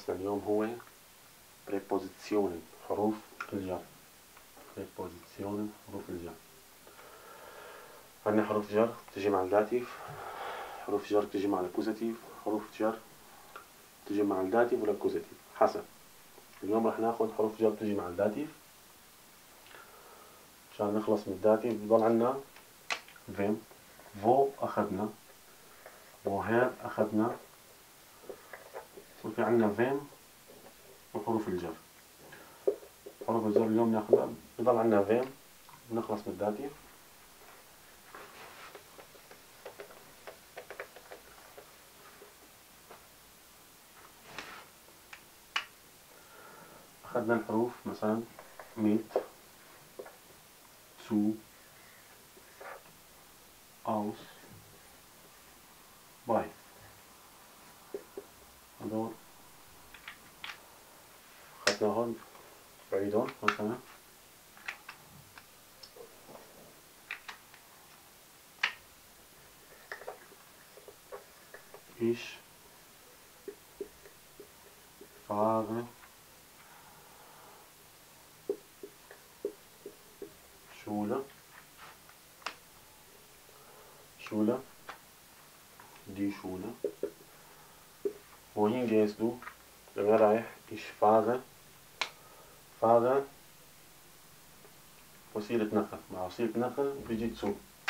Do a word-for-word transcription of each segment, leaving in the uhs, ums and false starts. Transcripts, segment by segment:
درسنا اليوم هو prepositionen حروف الجر. prepositionen حروف الجر. عندنا حروف جر تجي مع الداتيف، حروف جر تجي مع الأكوزاتيف، حروف جر تجي مع الداتيف والأكوزاتيف حسب. اليوم رح ناخد حروف جر تجي مع الداتيف. عشان نخلص من الداتيف بضل عنا vem، wo أخذنا، woher أخذنا، وفي عنا vem وحروف الجر. حروف الجر اليوم ناخذها، بضل عنا vem نخلص من الداتيف. أخذنا الحروف مثلا mit، zu، aus، bei. هذول أخذناهم بعيدون مثلا ich fahre Schule، Schule، die Schule. wohin gehst du؟ لما رايح ich fahre، fahre وسيلة نقل، مع وسيلة نقل بيجي zu.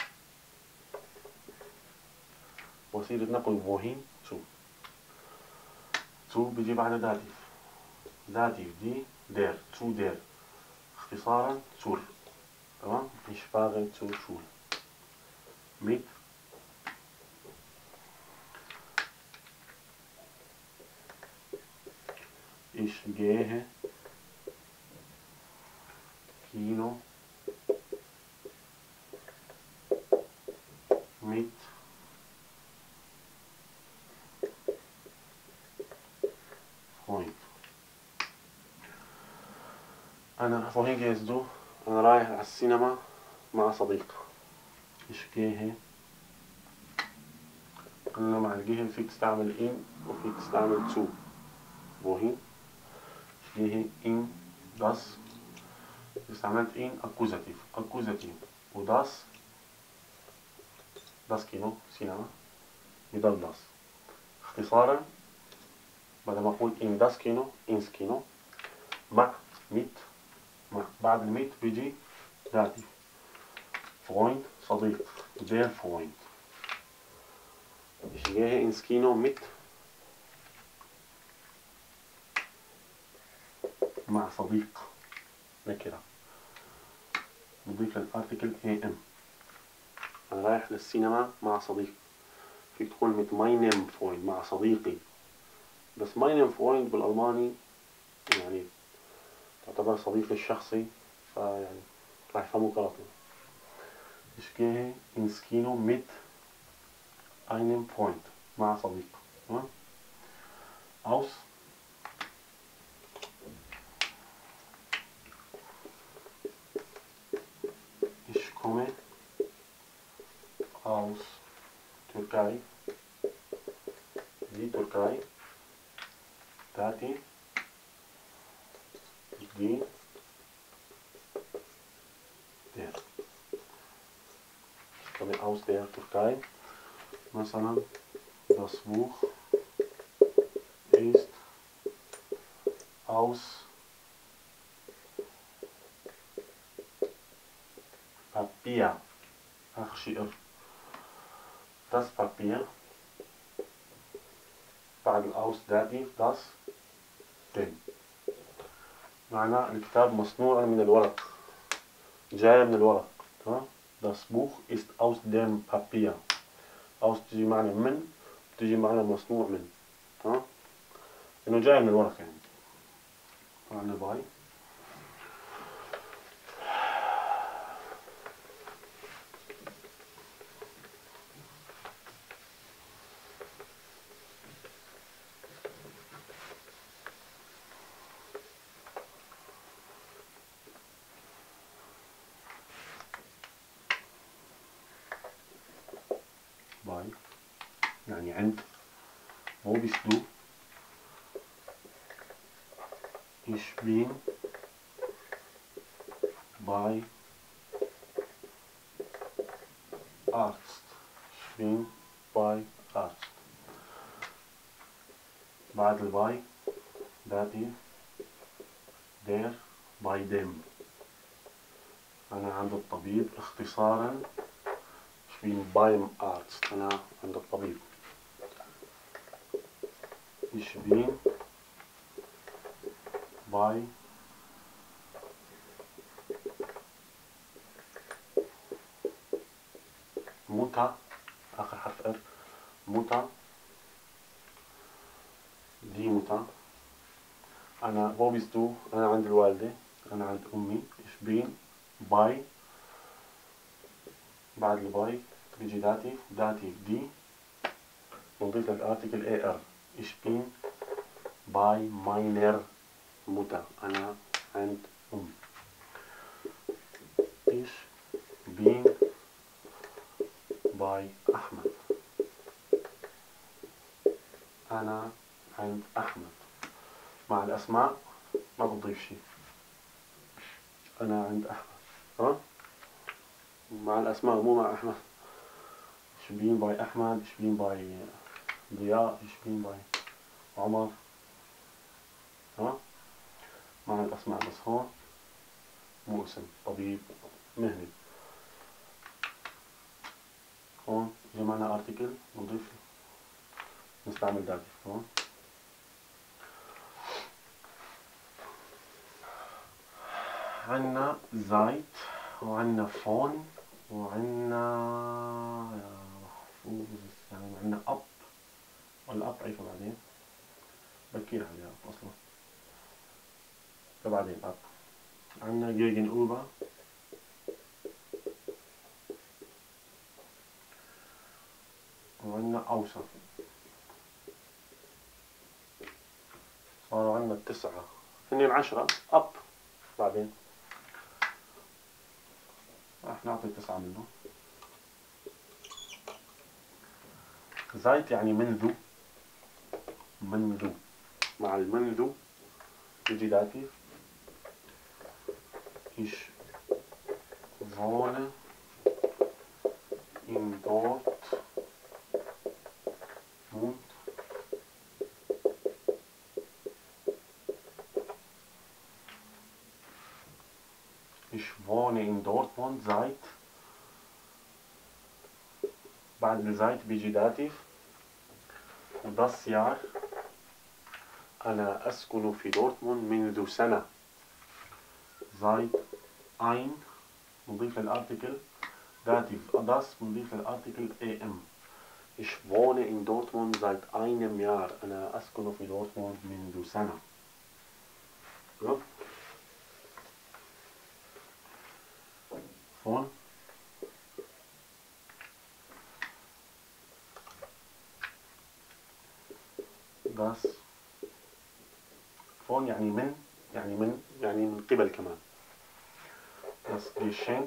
وسيلة نقل wohin zu. zu بيجي بعد داتيف، داتيف دي der، zu der، اختصارا zur. تمام؟ ich fahre zur Schule. mit ich gehe Kino mit Freund. أنا wohin gehst du؟ أنا رايح على السينما مع صديق. ich gehe، قلنا مع الجهة فيك تستعمل in وفيك تستعمل zu. wohin؟ ich gehe in das، استعملت in أكوزاتيف، أكوزاتيف و das، das كينو سينما يضل das. اختصارا بدل ما أقول in das كينو ins كينو. مع mit، مع بعد الميت بيجي داتيف. Freund صديق، der Freund. ich gehe ins Kino mit مع صديق نكرة، نضيف للارتكل am. أنا رايح للسينما مع صديق، فيك تقول mit meinem Freund مع صديقي، بس meinem Freund بالألماني يعني تعتبر صديقي الشخصي، فيعني راح يفهموك غلط. ich gehe ins Kino mit einem Freund مع صديق. تمام؟ aus ich komme aus Türkei، die Türkei، تاتي die der. ich komme aus der Türkei. مثلا das Buch ist aus Papier. أخ شئر. das Papier بعد الأوس داتيف das den. معناه الكتاب مصنوع من الورق، جاي من الورق. تمام؟ das Buch ist aus dem Papier. aus تجي معنى من، تجي معنى مصنوع من. تمام؟ إنه جاي من الورق يعني. معنى باي. باي يعني عند. wo bist du؟ Ich bin bei Arzt. Ich bin bei Arzt. بعد الباي داتيف der bei dem. أنا عند الطبيب اختصارا. Ich bin beim Arzt. أنا عند الطبيب. Ich bin bei Mutter. آخر حرف R. Mutter. دي Mutter. أنا wo bist du؟ أنا عند الوالدة. أنا عند أمي. Ich bin bei. بعد الباي بيجي داتيف. داتيف دي نضيف للارتيكل اي ار. Ich bin bei meiner Mutter. أنا عند أمي. Ich bin bei أحمد. أنا عند أحمد. مع الأسماء ما بضيف شيء. أنا عند أحمد. ها؟ مع الأسماء مو مع أحمد. Ich bin bei أحمد. Ich bin bei ضياء. Ich bin bei عمر. ها؟ مع الأسماء بس. هون مو اسم طبيب مهني. هون جمعنا ارتكل نضيف نستعمل داتيف. هون عنا زايت وعنا فون وعنا محفوظ يعني عنا اب. والاب عيفه بعدين بكير عليها اصلا فبعدين اب. عنا جيجن اوبا وعنا اوسع. صاروا عنا التسعة. هني العشرة اب بعدين راح نعطي تسعة منه. زايت يعني منذ. منذ. مع المنذ يجي داتيف. Ich wohne in Dortmund. Ich wohne in Dortmund seit. بعد الزايت بيجي داتيف. das Jahr. أنا أسكن في دورتموند منذ سنة. seit ein نضيف للارتيكل داتيف das نضيف للارتيكل am. Ich wohne in Dortmund seit einem Jahr. أنا أسكن في دورتموند منذ سنة. فون das فون يعني من يعني من يعني من قبل كمان. das Geschenk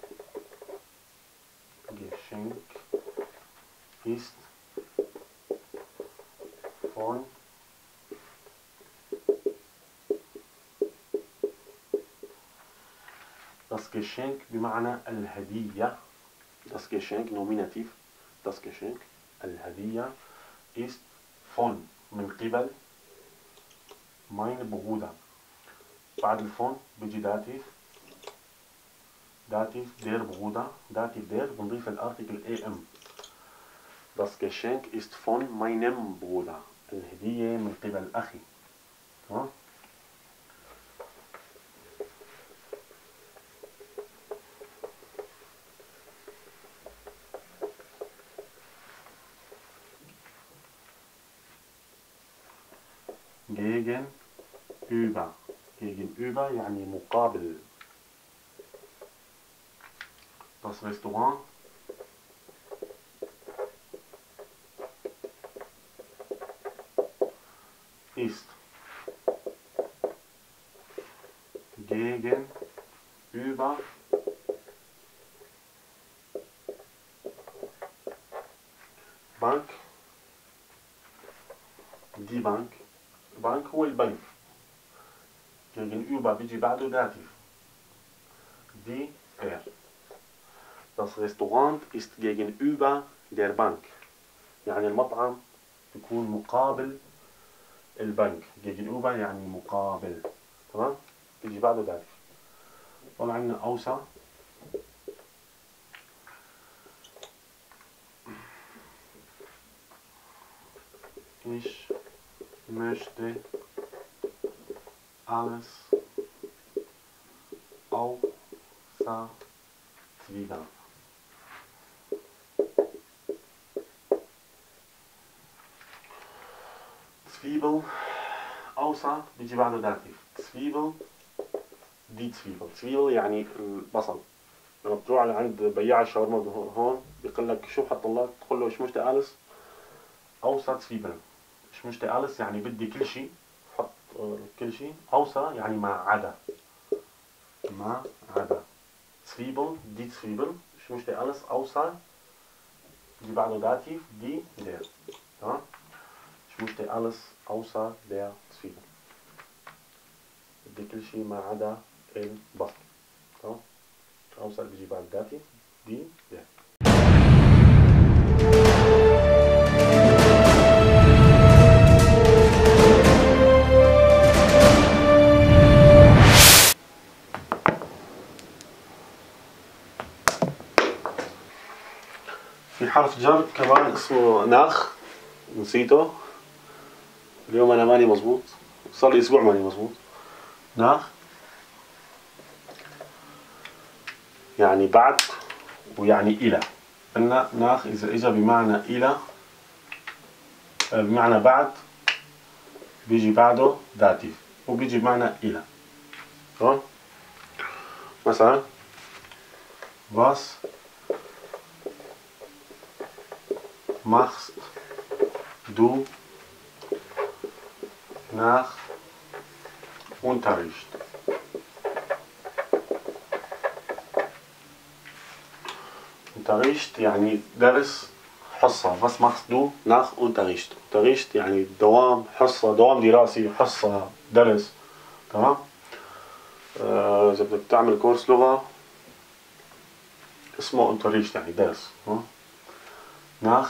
Geschenk ist von das Geschenk بمعنى الهدية. das Geschenk nominativ. das Geschenk الهدية ist von من قبل meine Bruder. بعد الفون بيجي داتيف. داتيف der Bruder. داتيف der بنضيف الارتيكل am. das Geschenk ist von meinem Bruder. الهدية من قبل أخي. ها؟ gegenüber. gegenüber يعني مقابل. das Restaurant ist gegenüber Bank. die Bank. Bank هو البنك. gegenüber بيجي بعده داتيف. Die er. Das Restaurant ist gegenüber der Bank. يعني المطعم يكون مقابل البنك. gegenüber يعني مقابل. تمام؟ بيجي بعده داتيف. طبعا عندنا أوسع. Ich möchte alles außer Zwiebeln. Zwiebel außer بيجي بعده داتيف. Zwiebel دي Zwiebel. Zwiebel يعني البصل. لما بتروح على عند بياع الشاورما هون بيقول لك شو حط لك؟ تقول له ايش مشتي alles außer Zwiebeln. ايش مشتي alles يعني بدي كل شيء. حط كل شيء. außer يعني ما عدا. ما عدا. Zwiebel دي Zwiebel. ايش مشتي alles außer بيجي بعده داتيف دي der. تمام؟ Ich möchte alles außer der Zwiebel. بدي كل شيء ما عدا البصل. تمام؟ außer بيجي بعد داتيف دي der. في حرف جر كمان اسمه ناخ. نسيته. اليوم أنا ماني مظبوط. صار لي أسبوع ماني مظبوط. ناخ يعني بعد ويعني إلى. قلنا ناخ إذا إجا بمعنى إلى بمعنى بعد بيجي بعده داتيف وبيجي بمعنى إلى. تمام؟ مثلا was machst du nach Unterricht? Unterricht يعني درس حصة. was machst du nach Unterricht? Unterricht يعني دوام حصة دوام دراسي حصة درس. تمام؟ آه إذا بدك تعمل كورس لغة اسمه Unterricht يعني درس. nach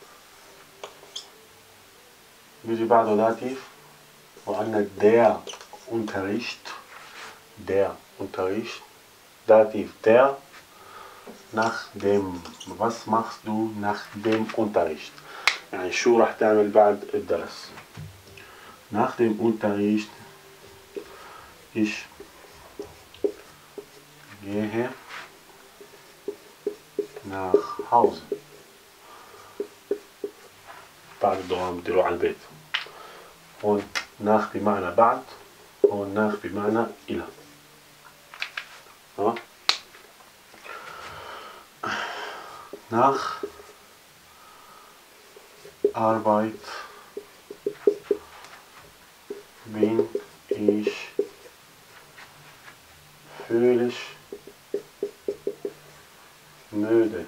بيجي بعده داتيف وعندنا der Unterricht. der Unterricht داتيف der. nach dem. was machst du nach dem Unterricht? يعني شو راح تعمل بعد الدرس. nach dem Unterricht ich gehe nach Hause. بعد الدوام بدي اروح على البيت. هون nach بمعنى بعد. هون nach بمعنى إلى. ها nach Arbeit bin ich völlig müde.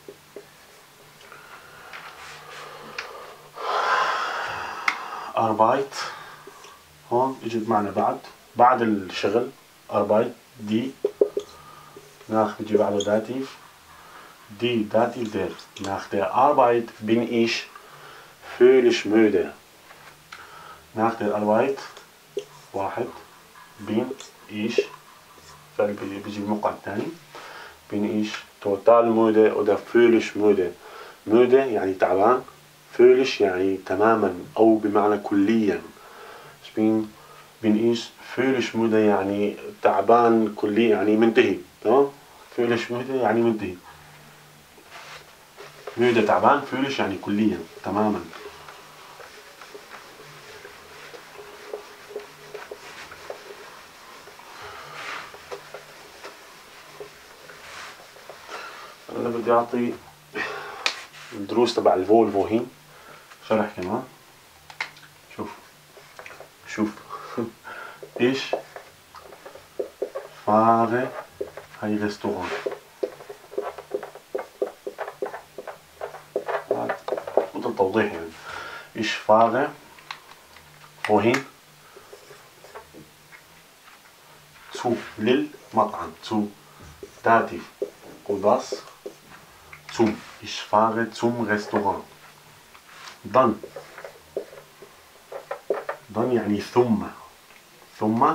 Arbeit هون اجت بمعنى بعد بعد الشغل. Arbeit دي nach بيجي بعده داتيف دي داتيف der. nach der Arbeit bin ich völlig müde. nach der Arbeit واحد bin ich فعل بيجي بالموقع الثاني bin ich total müde oder völlig müde. müde يعني تعبان. völlig يعني تماما أو بمعنى كليا. bin bin ich völlig müde يعني تعبان كليا يعني منتهي. تمام؟ völlig müde يعني منتهي. müde تعبان. völlig يعني كليا تماما. أنا بدي أعطي الدروس تبع الفولفو هين شرح كمان. شوف شوف ich fahre ein Restaurant. مثل توضيح يعني. ich fahre wohin zu للمطعم zu Dativ und das zum ich fahre zum Restaurant dann dann يعني ثم ثم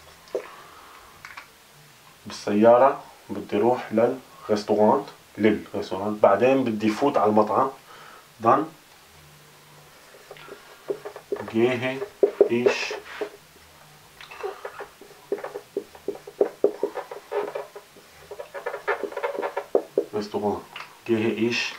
بالسيارة بدي روح للريستورانت للريستورانت بعدين بدي فوت على المطعم dann gehe ich Restaurant gehe ich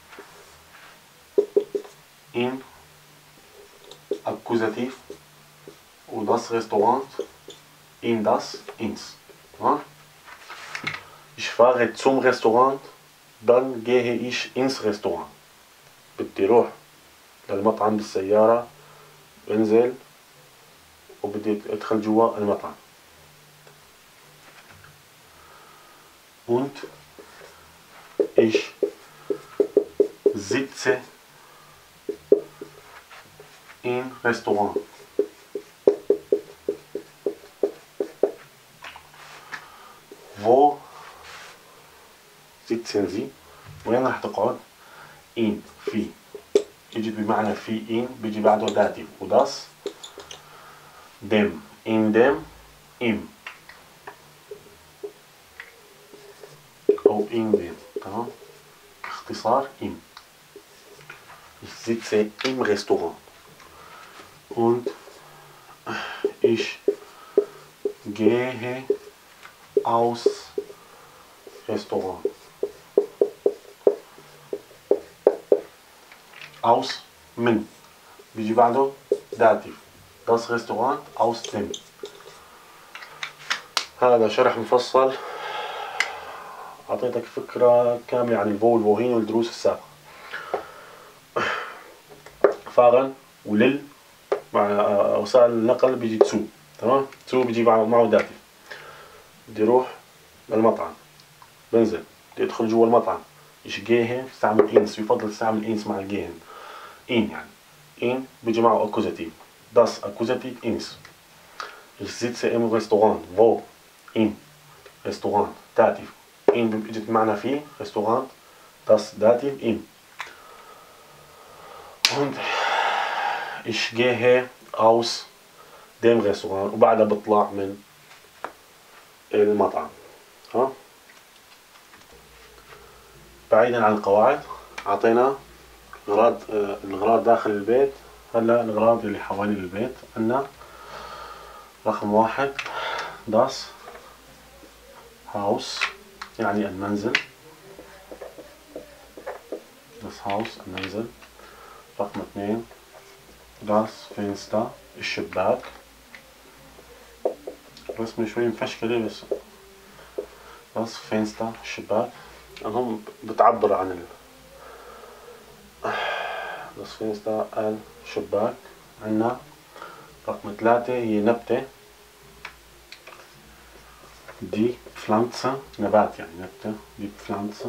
in Akkusativ und das Restaurant in das ins. Ja? Ich fahre zum Restaurant, dann gehe ich ins Restaurant. بدي روح للمطعم بالسيارة انزل وبدي ادخل جوا المطعم. Und ich sitze im Restaurant. Wo sitzen Sie؟ وين راح تقعد؟ in في يجي بمعنى في in بيجي بعده داتيف وداس dem in dem im أو in dem تمام اختصار im. Ich sitze im Restaurant und ich gehe aus Restaurant. aus من بيجي بعده داتيف das Restaurant aus dem. هذا شرح مفصل أعطيتك فكرة كاملة عن الفو والفوهين والدروس السابقة. فاغن ولل مع وسائل النقل بيجي تسو تمام تسو بيجي معه داتيف. بدي اروح للمطعم بنزل بدي ادخل جوا المطعم ايش جيهن استعمل انس يفضل تستعمل انس مع الجيهن ان يعني ان بيجي معه اكوزاتيف das اكوزاتيف انس. Ich sitze im Restaurant wo in Restaurant داتيف in بيجي بمعنى في Restaurant das داتيف in und ich gehe aus dem Restaurant وبعدها بطلع من المطعم. ها بعيدا عن القواعد اعطينا اغراض الاغراض داخل البيت. هلا الاغراض اللي حوالين البيت عندنا رقم واحد das Haus يعني المنزل das Haus المنزل. رقم اثنين das Fenster الشباك. رسمي شوي مفشكلة بس das Fenster الشباك هم بتعبر عن ال das Fenster الشباك. عنا رقم ثلاثة هي نبتة دي Pflanze نبات يعني نبتة دي Pflanze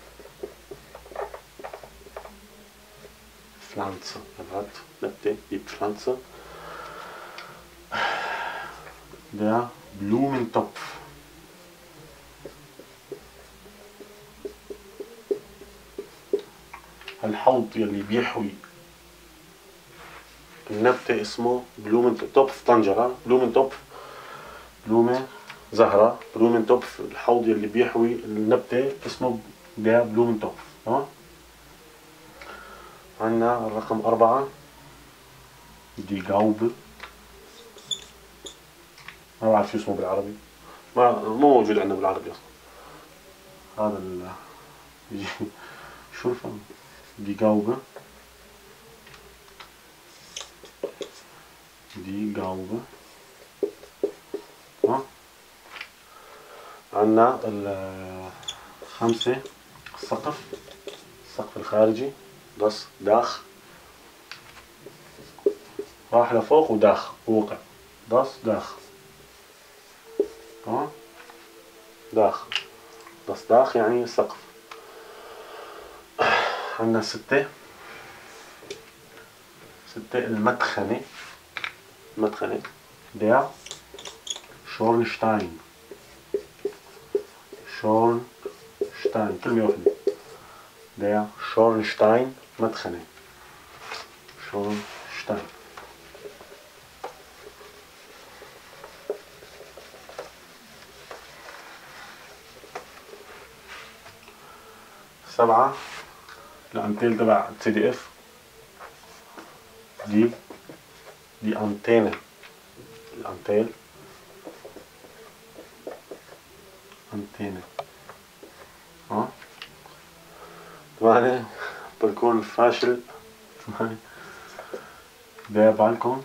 Pflanze نبات نبتة دي Pflanze. der Blumentopf الحوض يلي بيحوي النبتة اسمه بلومنتوبف طنجرة بلومنتوبف بلومة زهرة بلومنتوبف الحوض يلي بيحوي النبتة اسمه der Blumentopf. تمام. عنا الرقم أربعة دي Gaube ما بعرف شو اسمه بالعربي ما مو موجود عندنا بالعربي اصلا. هذا ال شو الفهم دي Gaube دي Gaube. ها عنا الخمسة السقف السقف الخارجي das Dach راح لفوق وداخ ووقع das Dach. ها داخ das Dach يعني سقف. عندنا ستة ستة المدخنة المدخنة der Schornstein شورنشتاين كلمة واحدة. der Schornstein مدخنة. شورنشتاين. سبعة الأنتيل تبع سي دي اف دي دي أنتينة. الأنتيل أنتينة. ها ثمانية بالكون الفاشل. ثمانية der Balkon.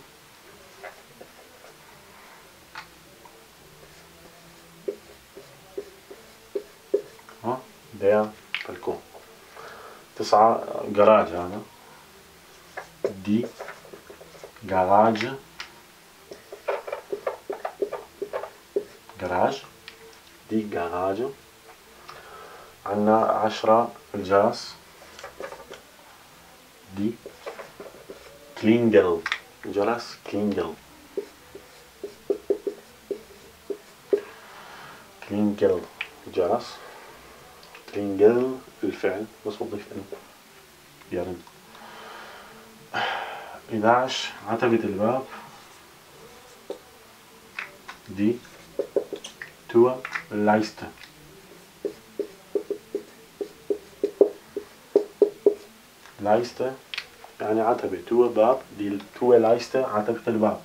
ها der Balkon. تسعة جراج هذا دي جراج. جراج دي جراج. عنا عشرة الجاس دي كلينجل. جرس كلينجل. كلينجل جرس. كلينجل الفعل بس وظيف ان يرن. إحدى عشر عتبة الباب دي توا لايسته. لايسته يعني عتبة. توا باب دي توا لايسته عتبة الباب.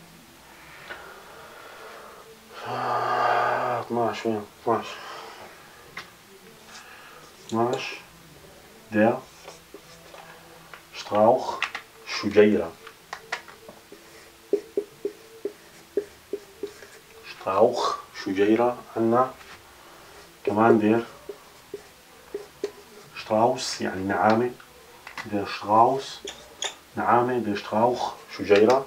اثناعش وين؟ اثناعش اثناعش der Strauch شجيرة. Strauch شجيرة. عنا كمان دير Strauß يعني نعامة. der Strauß نعامة. der Strauch شجيرة.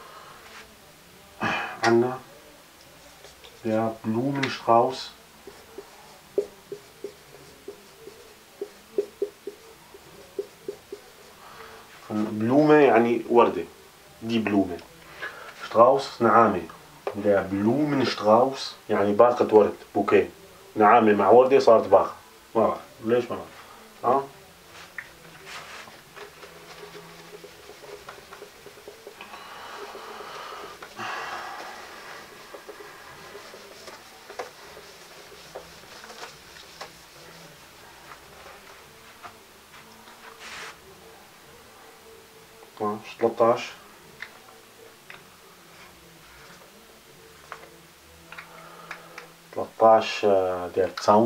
عنا der Blumenstrauß. بلومة يعني وردة. دي بلومة. شتراوس نعامة. der Blumenstrauß يعني باقة ورد. بوكيه. نعامة مع وردة صارت باقة. ما بعرف ليش ما بعرف. ها اثناعش ثلاثطعش ثلاثطعش der Zaun.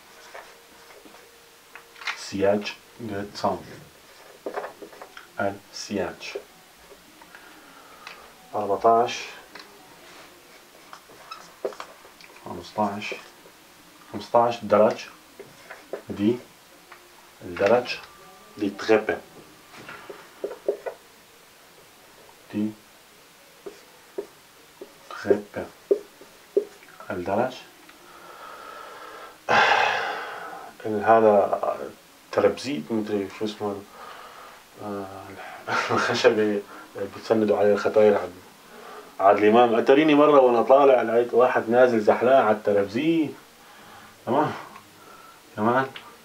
سياج der Zaun. السياج. أربعطعش خمسطعش خمسطعش درج دي الدرج دي تريبة. دي تريبة الدرج. هذا ترابزيت مدري شو اسمه. الخشبة بتسندوا عليه الختاير عاد عاد الإمام. أتريني مرة وأنا طالع لقيت واحد نازل زحلقة على الترابزيت. تمام كمان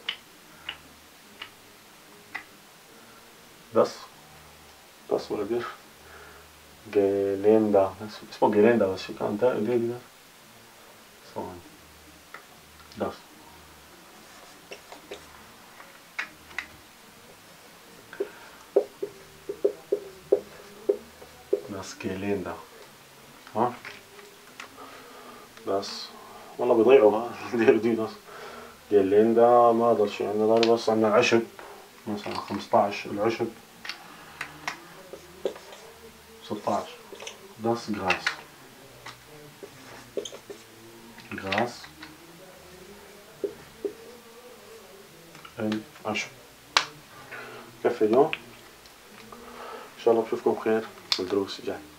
بس بس ولا بير جيليندا. اسمه جيليندا بس شو كان ده ليه ده ثواني بس بس جيليندا. ها بس والله بيضيعوا ها دير دي بس جيليندا. ما ضل شي عندنا ضل بس عندنا عشب مثلا خمسطعش العشب. ستطعش das Gras. Gras العشب. كفي اليوم إن شاء الله بشوفكم خير في الدروس الجاي.